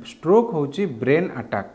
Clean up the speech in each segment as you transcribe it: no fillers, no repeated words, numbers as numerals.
Stroke होची brain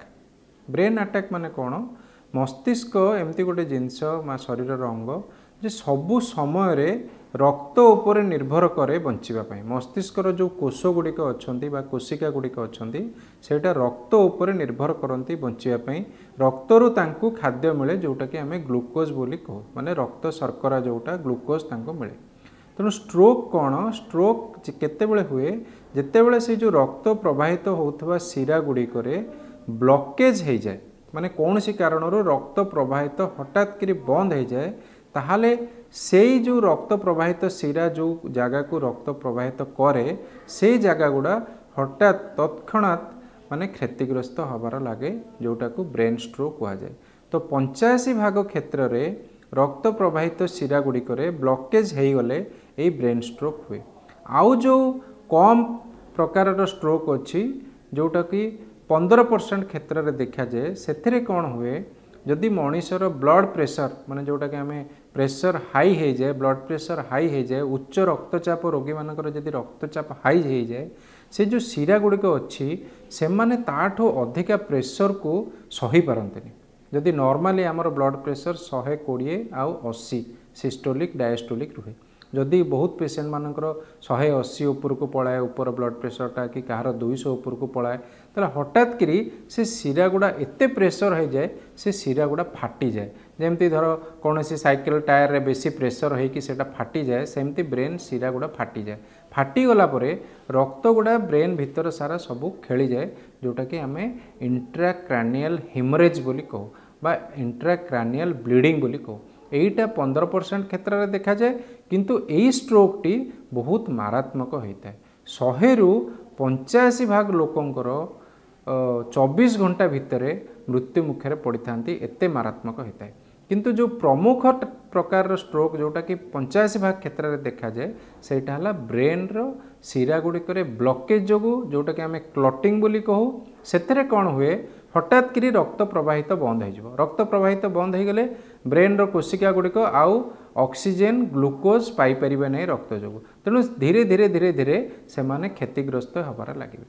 attack माने कौन मस्तिष्क एमती गोटे जिनस शरीर अंग जे सबु समय रे रक्त उपर निर्भर करे बंचापी मस्तिष्कर जो कोष गुड़िक अच्छा कोशिका गुड़िक अच्छा सेटा रक्त उपर निर्भर करती बंचापी रक्तरु तांकु खाद्य मिले जोटा कि आम ग्लूकोज बोली कहू माने रक्त शर्करा जोटा ग्लूकोज तांको मिले। तेणु स्ट्रोक कौन स्ट्रोक केतेबेले हुए जितेबेले से जो रक्त प्रवाहित होता शिरा गुड़िक ब्लॉकेज हो जाए माने कौन सी कारण रक्त प्रवाहित हठात करी बंद हो जाए ताहले से जो रक्त प्रवाहित शिरा जो जगह को रक्त प्रवाहित करे से जगह गुड़ा हठात तत्क्षणात माने क्षतिग्रस्त हबार लगे जोटा को ब्रेन स्ट्रोक कह जाए। तो 85% क्षेत्र में रक्त प्रवाहित शिरा गुड़िक ब्लॉकेज हो गले यही ब्रेन स्ट्रोक हुए। आउ जो कम प्रकार स्ट्रोक अच्छी जोटा कि 15% क्षेत्र में देखा जाए से कौन हुए जदि मनीषर ब्लड प्रेशर माने जोटा कि आम प्रेशर हाई हो जाए ब्लड प्रेशर हाई हो जाए उच्च रक्तचाप रोगी मानकर जदि रक्तचाप हाई हो जाए से जो शिरा गुड़िक अच्छी से माने ताठो अधिका प्रेशर को सही पारंतनी। जदि नॉर्मली आमर ब्लड प्रेशर 120 आउ 80 सिस्टोलिक डायस्टोलिक रुहे जदि बहुत पेसेंट मानकर 180 ऊपर को पलाए ऊपर ब्लड प्रेशरटा कि कहार 200 ऊपर को पलाए तो हठात करी से शिरा गुड़ा एते प्रेशर हो जाए से शिरा गुड़ा फाटी जाए जमती धर कौन सी साइकेल टायर रे बेसी प्रेशर होगी सेटा फाटी जाए सेमती ब्रेन शिरा गुड़ा फाटी जाए फाटी गला परे रक्त गुड़ा ब्रेन भितर सारा सबू खेली जाए जोटा कि आम इंट्राक्रैनियल हेमरेज बोली कहू बा इंट्राक्रैनियल ब्लीडिंग बोली कहू। यहीटा 15% क्षेत्र में देखा जाए किंतु यही स्ट्रोक टी बहुत मारात्मक होता है 100 रु 85% लोकंकर 24 घंटा भितर मृत्यु मुखे पड़ी था एते मारात्मक होता है। किंतु जो प्रमुख प्रकार स्ट्रोक जोटा कि 85% क्षेत्र में देखा जाए सेटा हला ब्रेन रो शिरा गुड़िक ब्लॉकेज जो जोटा कि आम क्लटिंग बोली कहू से कौन हुए हठात करी रक्त प्रवाहित बंद हो रक्त प्रवाहित बंद हो गले ब्रेन रो कोशिका गुड़िक आउ ऑक्सीजन ग्लूकोज पाई परिबे नहीं रक्त जो तेणु धीरे धीरे धीरे धीरे से माने क्षतिग्रस्त हबार लगे।